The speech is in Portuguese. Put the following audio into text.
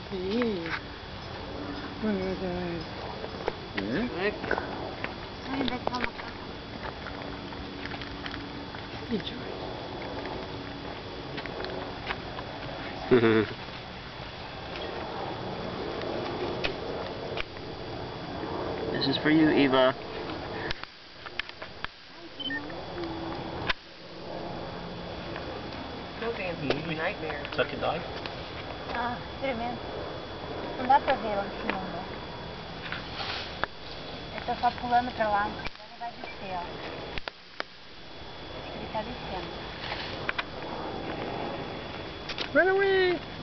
Ih. Ai, vai tomar uma caca. This is for you, Eva. Nightmare. Suck a dog? Ah, tremendo. Não dá pra ver lá em cima, né? Eu tô só pulando pra lá. Agora ele vai descer, ó. Acho que ele tá descendo. Run away!